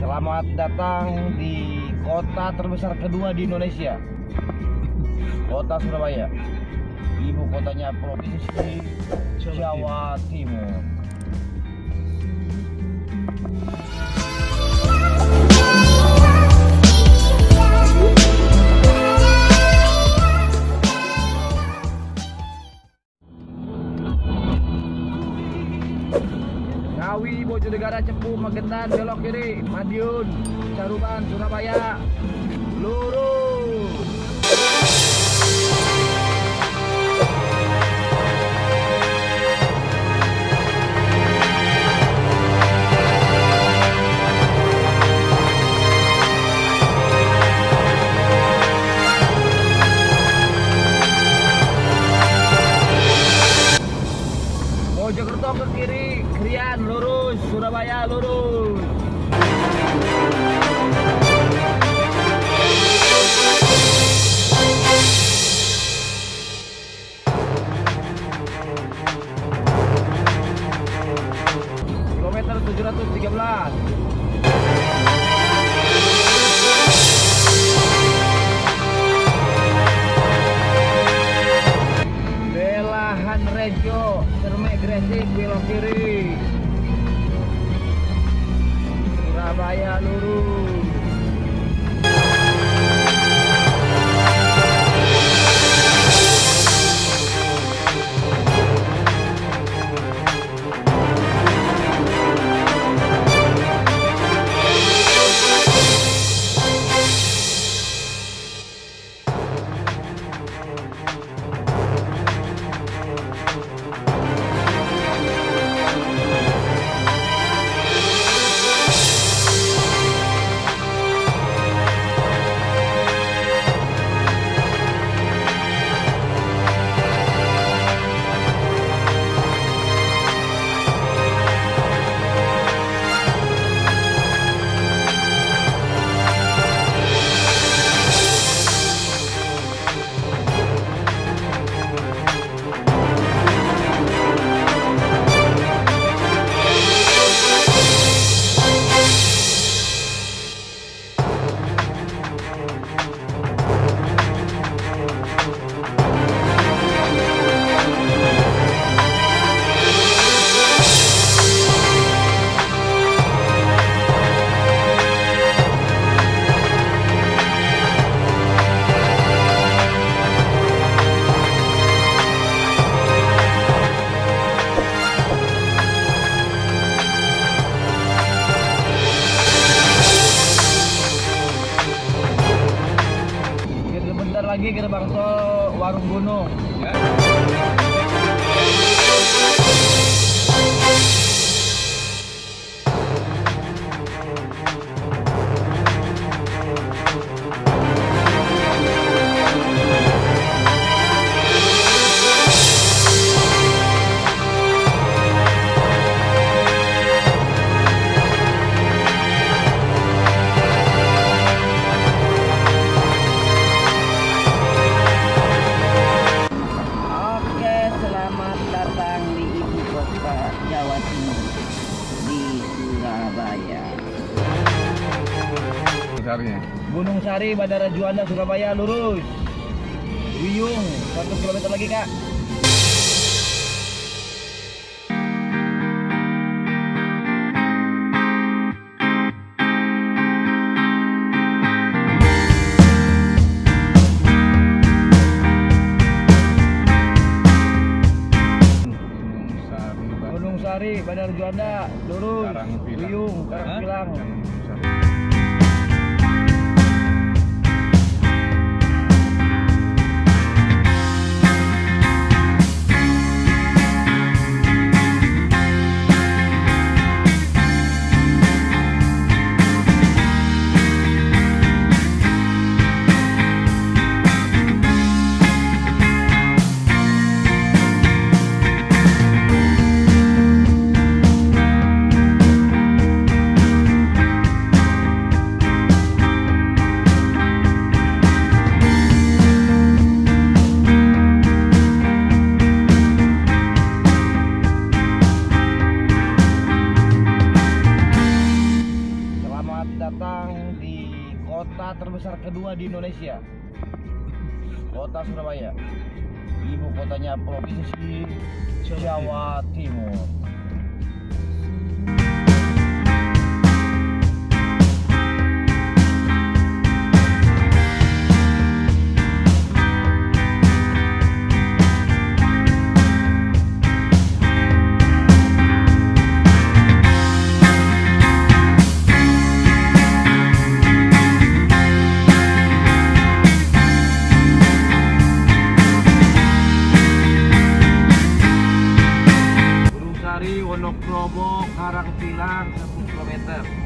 Selamat datang di kota terbesar kedua di Indonesia, Kota Surabaya, ibu kotanya Provinsi Jawa Timur. Ngawi, Bojonegara, Cepu, Magetan, belok kiri, Madiun, Caruban, Surabaya, lurus. Mojokerto ke kiri, Krian lurus, Surabaya lurus. Kilometer 713. Belahan Rejo, Cermek Gresik belok kiri, Surabaya lurus. Lagi gerbang tol Warung Gunung. Jawa Timur di Surabaya. Gunung Sari, Bandara Juanda, Surabaya lurus. Wiyung 1 km lagi, Kak. Sari, Bandar Juanda, lurus, Wiyung, Karangpilang. selamat datang di kota terbesar kedua di Indonesia, kota Surabaya, ibu kotanya provinsi Jawa Timur. Wonokromo, Karangpilang 10 km.